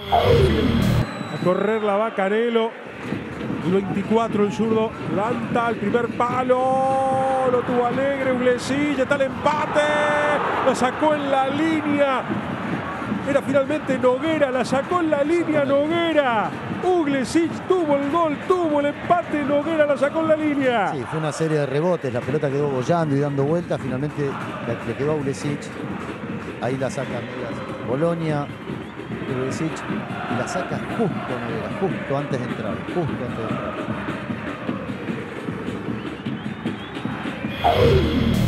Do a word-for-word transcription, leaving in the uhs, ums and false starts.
A correr la va Canelo. El veinticuatro, el zurdo levanta el primer palo. Lo tuvo alegre Uglesic. Está el empate. Lo sacó en la línea. Era finalmente Noguera. La sacó en la línea Noguera. Uglesic tuvo el gol, tuvo el empate. Noguera la sacó en la línea. Sí, fue una serie de rebotes. La pelota quedó bollando y dando vueltas. Finalmente le quedó a Uglesic. Ahí la saca Bolonia. Uglesic y la saca justo Noguera, justo antes de entrar, justo antes de entrar.